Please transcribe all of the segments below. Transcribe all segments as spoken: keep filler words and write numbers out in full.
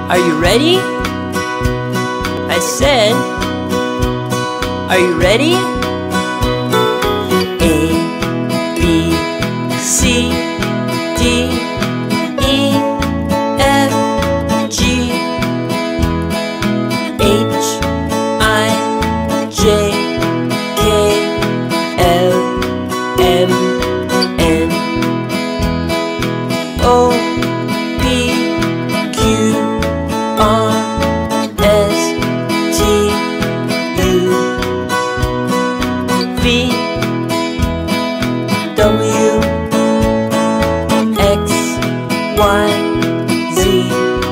Are you ready? I said, are you ready? A, B, C, D, E, F, G, H, I, J, K, L, M, N, O, P, Q, R, S, T, U, V, W, X, Y, Z.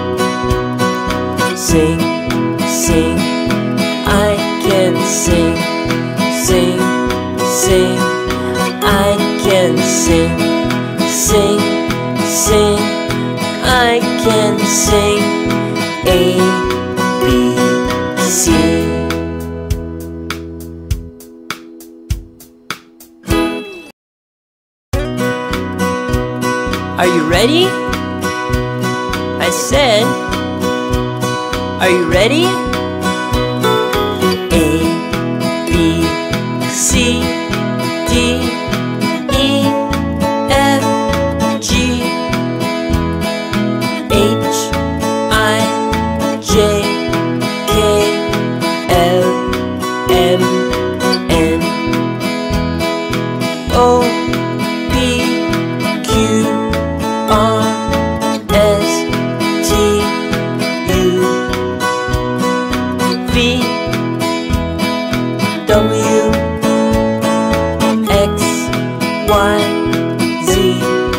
Sing, sing, I can sing, sing, sing, I can sing, sing, sing, I can sing. A, B, C. Are you ready? I said, are you ready? A, B, C, D, E, F, G, H, I, J, K, L, M, N, O, P, Q, R, S, T, U, V, W, X, Y, Z.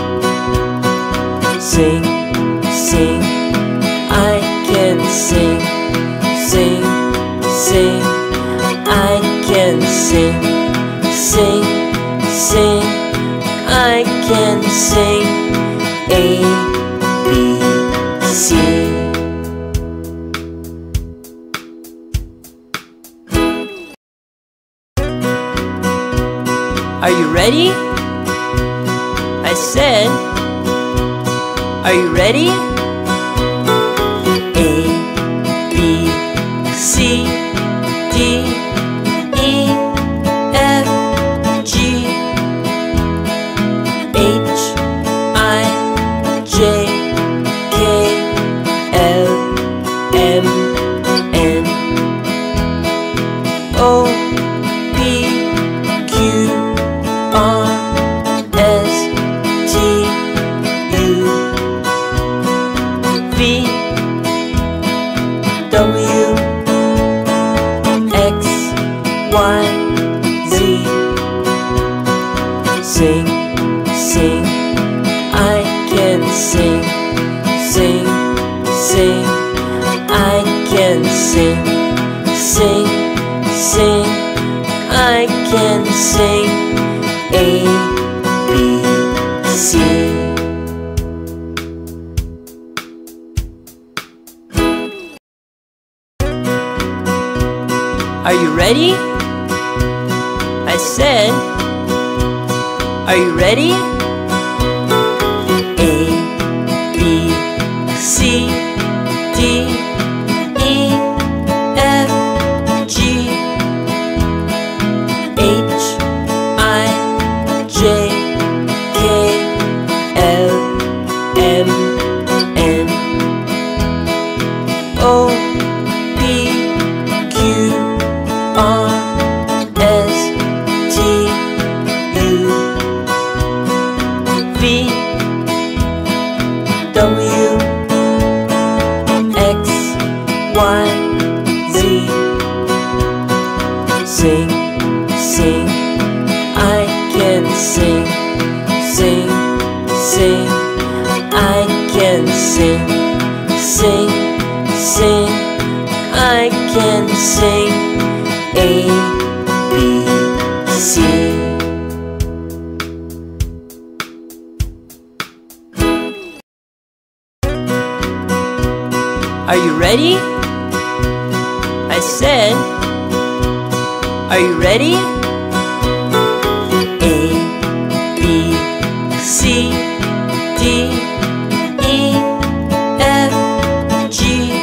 Sing, sing, I can sing, sing, sing, I can sing, sing, sing, I can sing. A, B, C. Are you ready? I said, are you ready? A, B, C, D, E, F, G, H, I, J, K, L, M, N, O, P, Q, R, S, T, U, V, W, X, Y, Z. Sing, sing, I can sing, sing, sing, I can sing, sing, sing, I can sing. A, B, C. Are you ready? I said, are you ready? A, B, C, D, E, F, G, H, I, J, K, L, M, N, O, P, Q, R, S, T, U, V, W, X, Y, Z. Sing, sing, I can sing, sing, sing, I can sing, sing, sing, I can sing. A, B, C. Are you ready? I said, are you ready? A, B, C, D, E, F, G,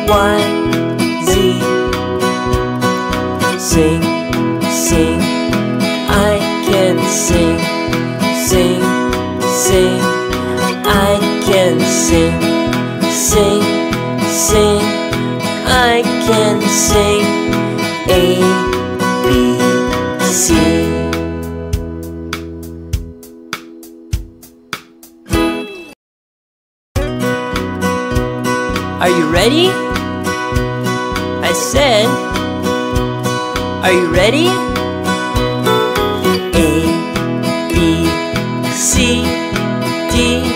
Y, Z. Sing, sing, I can sing. Sing, sing, I can sing. Sing, sing, I can sing. A, B, C. Are you ready? I said, are you ready? A, B, C, D,